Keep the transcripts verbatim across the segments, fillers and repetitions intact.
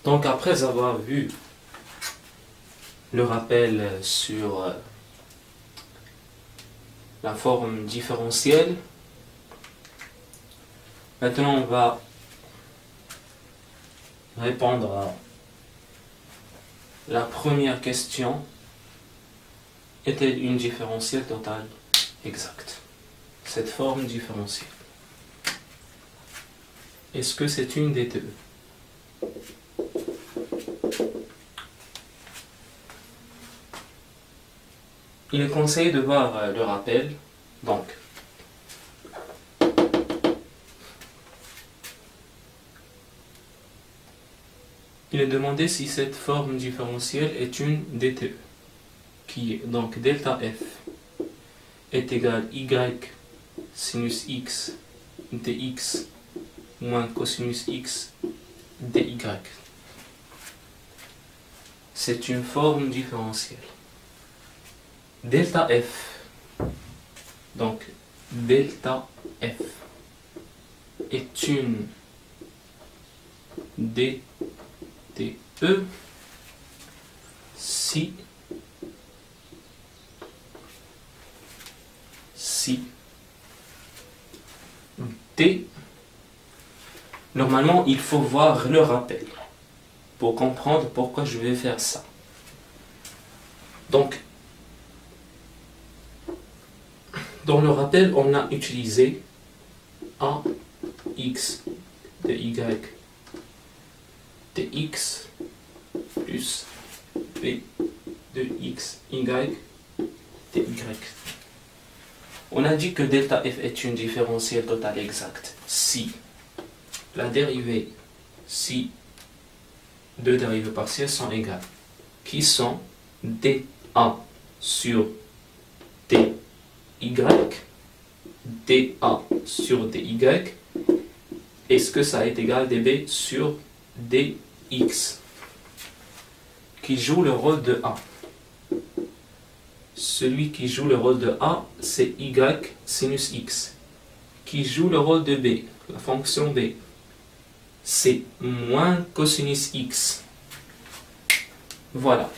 Donc après avoir vu le rappel sur la forme différentielle, maintenant on va répondre à la première question. Est-elle une différentielle totale exacte? Cette forme différentielle, est-ce que c'est une D T E? Il est conseillé de voir le rappel. Donc, il est demandé si cette forme différentielle est une D T E, qui est donc delta F est égal Y sinus X dx moins cosinus X dy. C'est une forme différentielle. Delta F, donc delta F est une D T E si si D, normalement il faut voir le rappel pour comprendre pourquoi je vais faire ça. Donc dans le rappel on a utilisé A x de y dx plus b de x y dy. On a dit que delta f est une différentielle totale exacte si la dérivée, si deux dérivées partielles sont égales, qui sont dA sur dy, dA sur dy, est-ce que ça est égal dB sur dx, qui joue le rôle de A. Celui qui joue le rôle de A, c'est Y sinus X. Qui joue le rôle de B, la fonction B, c'est moins cosinus X. Voilà.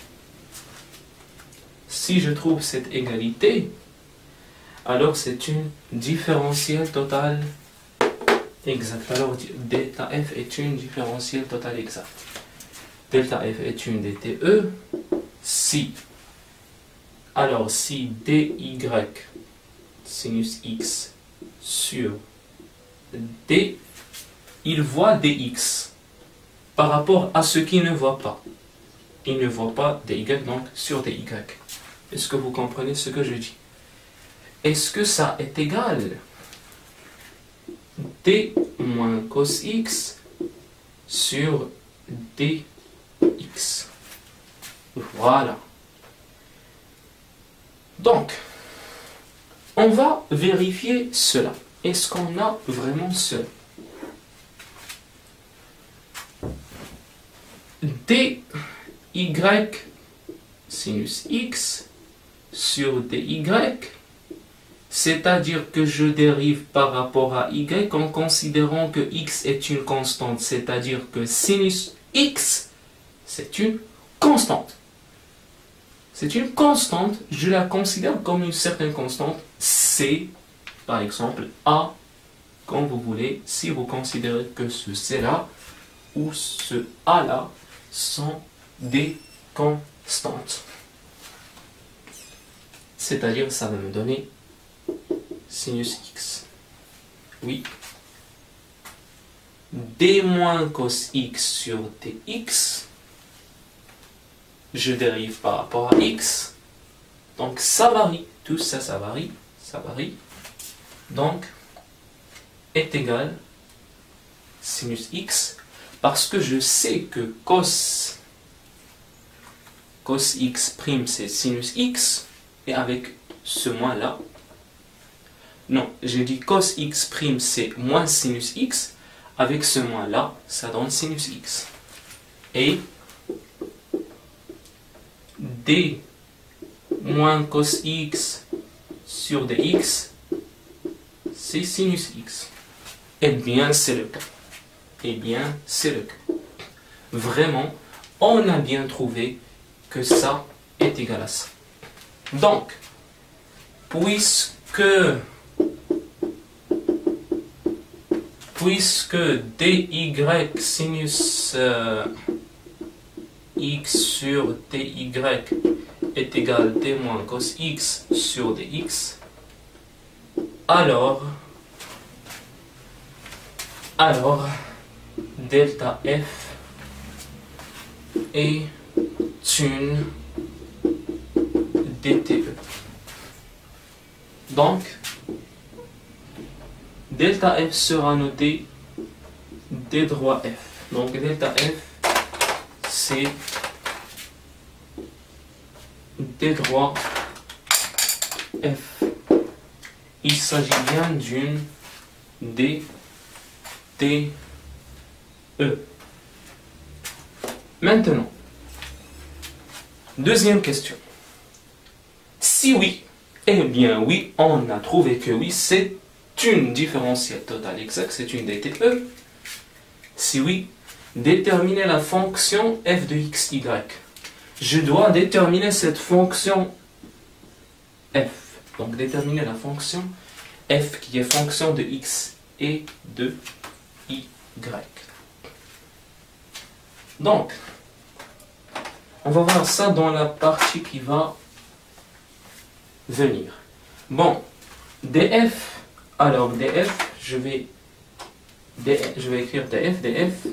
Si je trouve cette égalité, alors c'est une différentielle totale exacte. Alors delta F est une différentielle totale exacte. Delta F est une D T E si, alors si dy sinus X sur D, il voit dx par rapport à ce qu'il ne voit pas. Il ne voit pas dy, donc sur dy. Est-ce que vous comprenez ce que je dis? Est-ce que ça est égal d moins cos x sur dx? Voilà. Donc, on va vérifier cela. Est-ce qu'on a vraiment cela? dy sinus x sur dy, c'est-à-dire que je dérive par rapport à y en considérant que x est une constante, c'est-à-dire que sinus x, c'est une constante. C'est une constante, je la considère comme une certaine constante, C, par exemple, A, comme vous voulez, si vous considérez que ce C-là ou ce A-là sont des constantes. C'est-à-dire, ça va me donner sinus x. Oui. D moins cos x sur dx, je dérive par rapport à x, donc ça varie, tout ça, ça varie, ça varie, donc est égal sinus x, parce que je sais que cos, cos x prime c'est sinus x, et avec ce moins là, non, j'ai dit cos x prime c'est moins sinus x, avec ce moins là, ça donne sinus x. Et d moins cos x sur dx, c'est sinus x. Eh bien, c'est le cas. Eh bien, c'est le cas. vraiment, on a bien trouvé que ça est égal à ça. Donc, puisque, puisque dy sinus euh, x sur dy est égal à d moins cos x sur dx, alors, alors delta f est une D T E. Donc, delta f sera noté d droit f. Donc, delta f, c'est d droit f. Il s'agit bien d'une D T E. Maintenant, deuxième question. Si oui, eh bien oui, on a trouvé que oui, c'est une différentielle totale exacte, c'est une D T E. Si oui, déterminer la fonction f de x, y. Je dois déterminer cette fonction f. Donc déterminer la fonction f qui est fonction de x et de y. Donc, on va voir ça dans la partie qui va venir. Bon, df, alors df, je vais, df, je vais écrire df, df.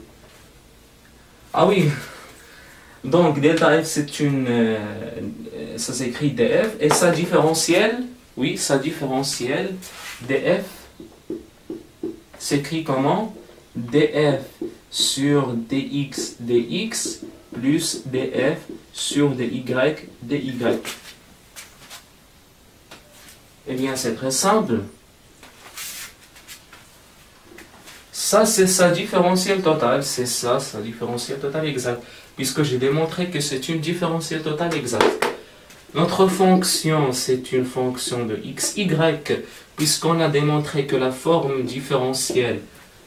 Ah oui, donc delta f c'est une, euh, ça s'écrit df, et sa différentielle, oui, sa différentielle, df, s'écrit comment? Df sur dx, dx, plus df sur dy, dy. Eh bien, c'est très simple. Ça, c'est sa différentielle totale. C'est ça, sa différentielle totale exacte. Puisque j'ai démontré que c'est une différentielle totale exacte. Notre fonction, c'est une fonction de x, y. Puisqu'on a démontré que la forme différentielle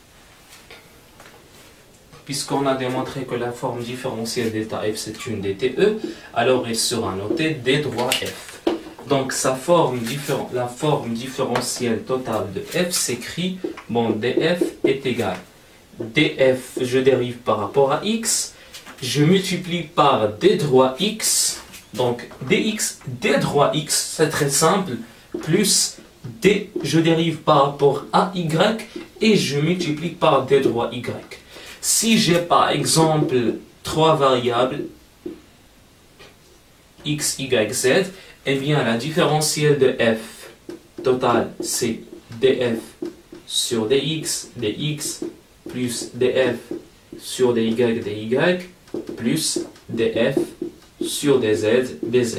Puisqu'on a démontré que la forme différentielle delta f c'est une D T E, alors il sera noté d droit f. Donc sa forme différen- la forme différentielle totale de f s'écrit, bon, df est égal. df, je dérive par rapport à x, je multiplie par d droit x, donc dx, d droit x, c'est très simple, plus d, je dérive par rapport à y, et je multiplie par d droit y. Si j'ai par exemple trois variables, x, y, z, eh bien la différentielle de f totale c'est df sur dx, dx, plus df sur dy, dy, plus df sur dz, dz.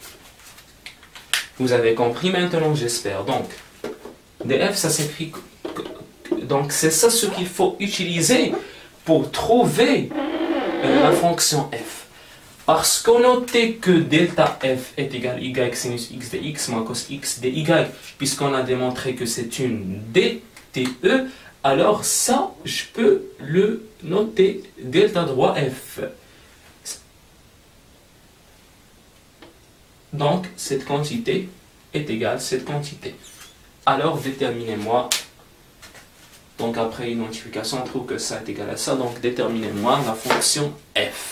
Vous avez compris maintenant, j'espère. Donc, df, ça s'écrit... Donc, c'est ça ce qu'il faut utiliser pour trouver euh, la fonction f. Parce qu'on notait que delta f est égal y sinus x dx moins cos x dy, puisqu'on a démontré que c'est une D T E, alors ça, je peux le noter delta droit f. Donc, cette quantité est égale à cette quantité. Alors, déterminez-moi. Donc après une multiplication, on trouve que ça est égal à ça. Donc déterminez-moi la fonction f.